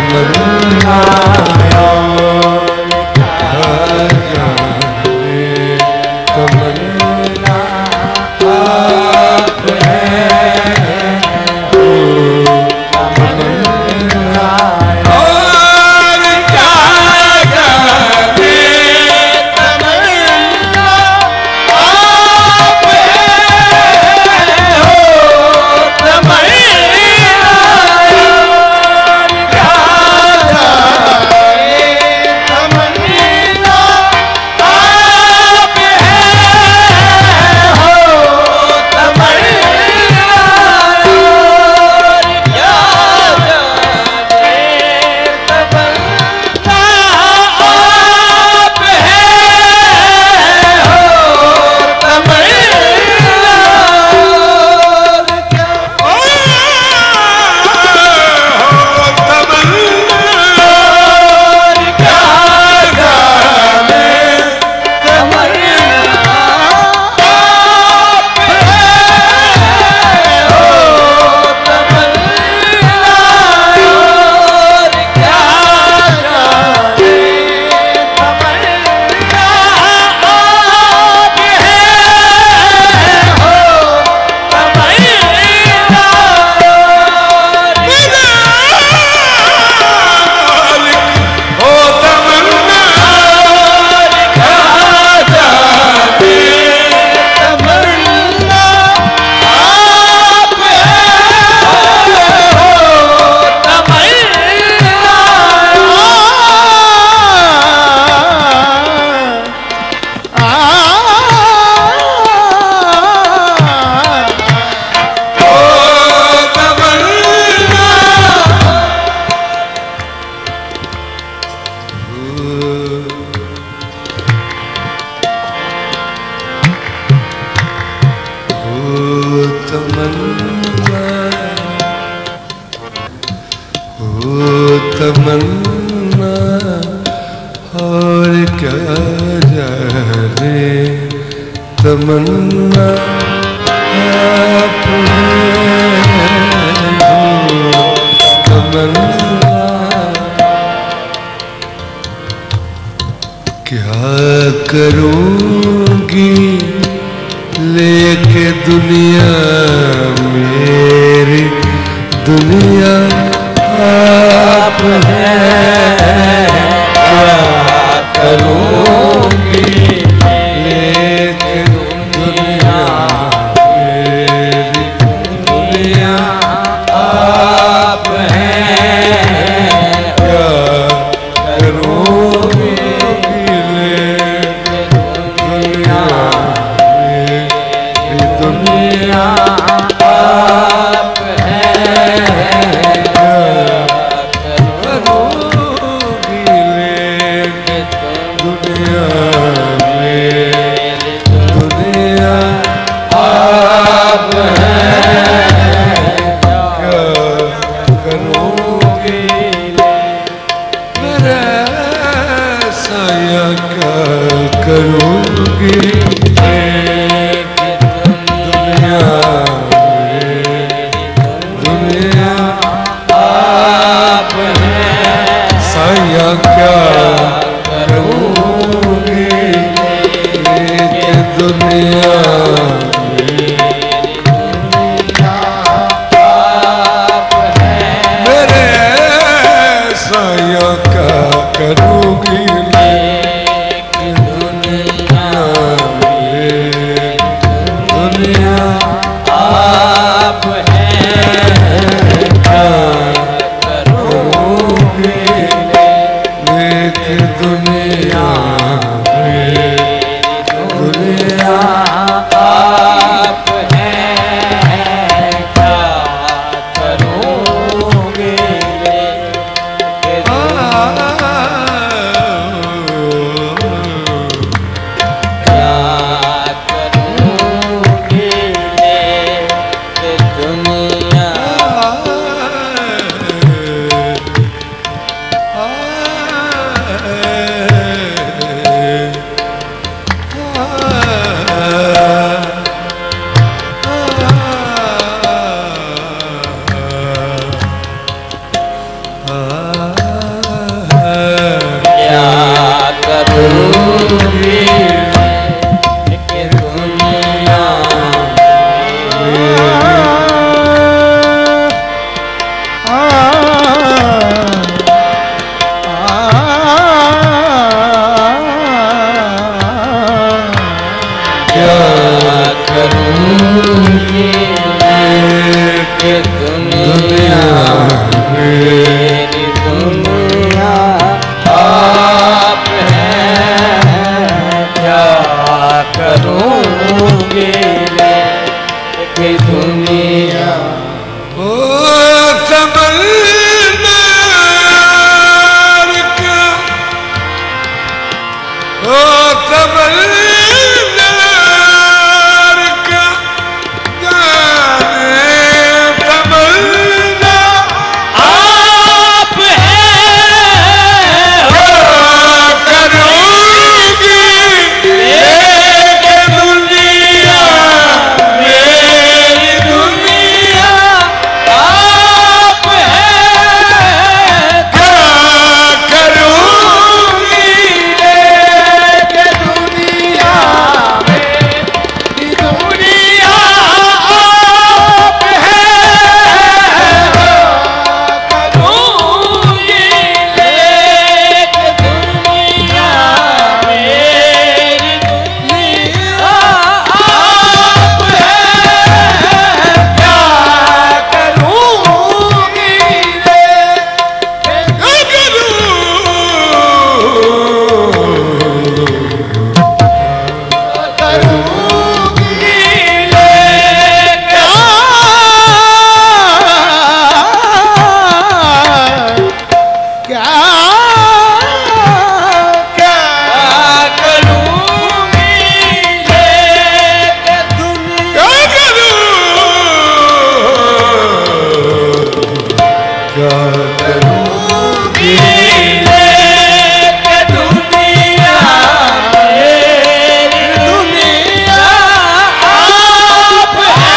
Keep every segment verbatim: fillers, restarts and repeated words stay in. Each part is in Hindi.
तमन्ना तमन्ना और क्या जाने तमन्ना आप तमन्ना क्या करूँगी लेके दुनिया मेरी दुनिया आप है क्या करूँगी लेके दुनिया मेरी दुनिया आप है क्या करूँगी लेके दुनिया मेरी दुनिया आप करूँगी दुनिया दुनिया आप हैं साया क्या करूँगी दुनिया आप हैं मेरे साया क्या करूँगी आप हैं क्या करूँगी लेके दुनिया दुनिया आप हैं क्या करूँगी ah क्या क्या करूंगी लेके दुनिया क्या करूं क्या करूंगी लेके दुनिया मेरी दुनिया आप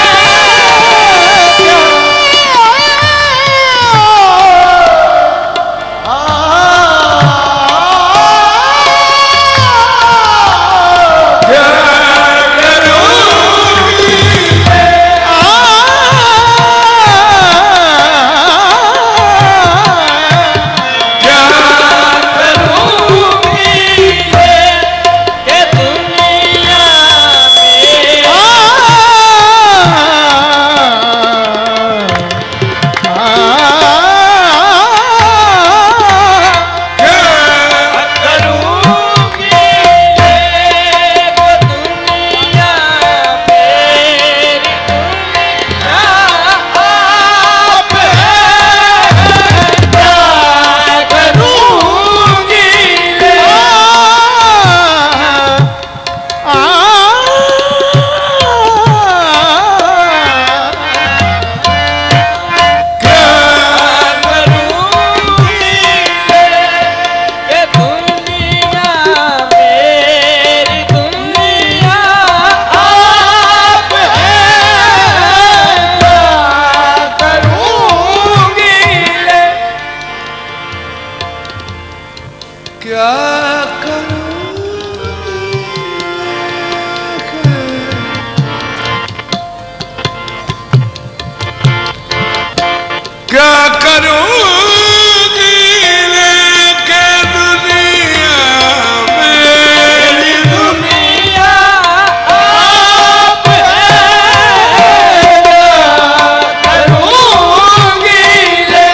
क्या करूंगी लेके दुनिया मेरी दुनिया आप करूंगी ले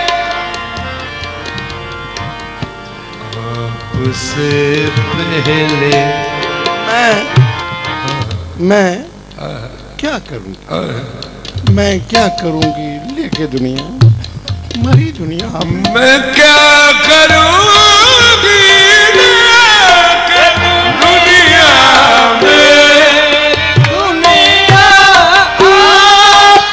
आपसे पहले मैं मैं क्या करूं मैं क्या करूंगी लेके दुनिया मरी दुनिया मैं क्या करूंगी लेके दुनिया में दुनिया आप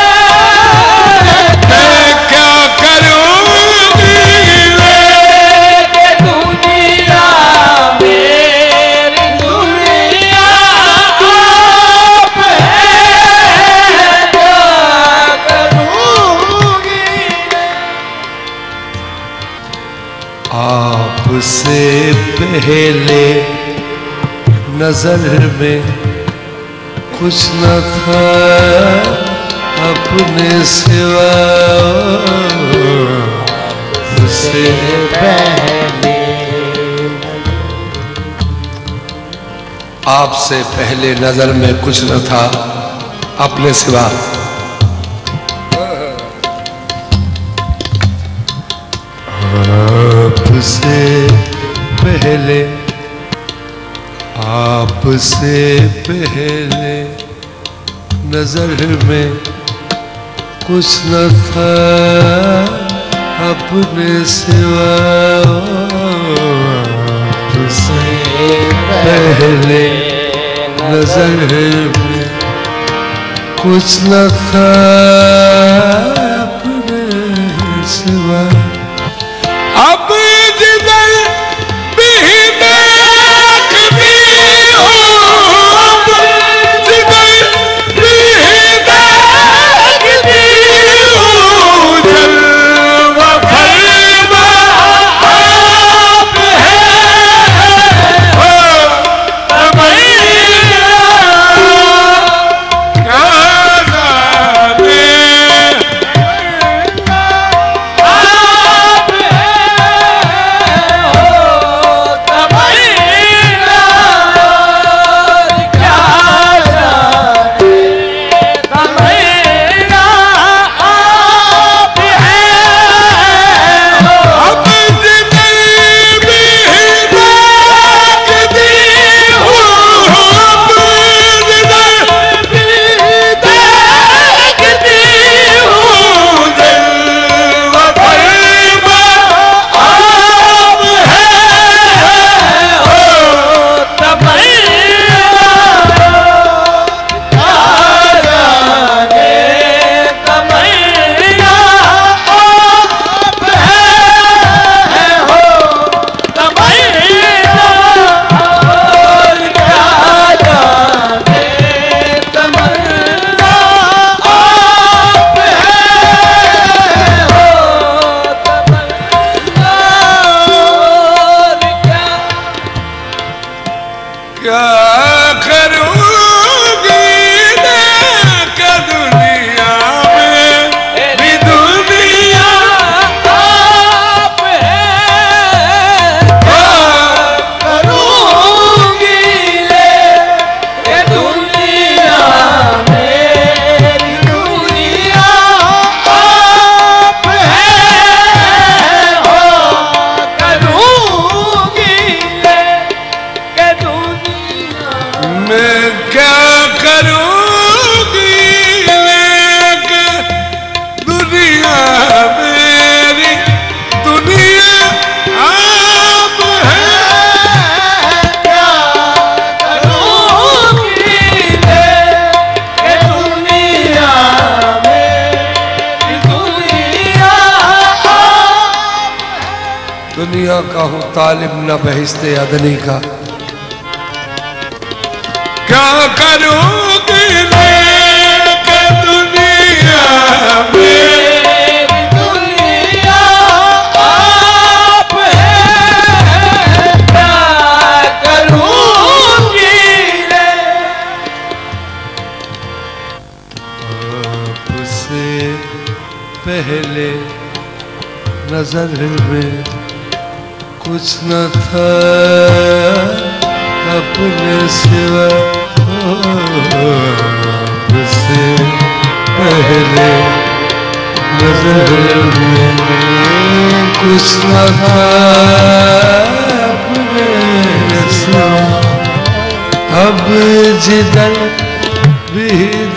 मैं क्या करूंगी लेके दुनिया मेरी दुनिया आप क्या करूंगी आपसे पहले नजर में कुछ न था अपने सिवा आपसे पहले आपसे पहले नजर में कुछ न था अपने सिवा आपसे पहले आपसे पहले नजर में कुछ न था अपने सिवा आपसे पहले नजर में कुछ न था अपने सिवा अब जिधर भी देखती हूँ अब जिधर भी देखती हूँ जलवा फरमा आप हैं हो तमन्ना क्या जाने क्या करूंगी देख दुनिया में, मेरी दुनिया आप है। क्या करूंगी लेके दुनिया, मेरी दुनिया आप है। हो करूंगी लेके दुनिया, मैं क्या करूंगी लेके दुनिया, मेरी दुनिया आप है। क्या करूंगी लेके दुनिया, मेरी दुनिया आप। दुनिया का हूँ तालिब न बहिश्ते अदनी का, क्या करूंगी लेके दुनिया में, मेरी दुनिया आप है। क्या करूंगी ले आपसे पहले नजर में कुछ न था अपने सिवा, आपसे पहले नजर में कुछ न था अपने सिवा, अब जिधर भी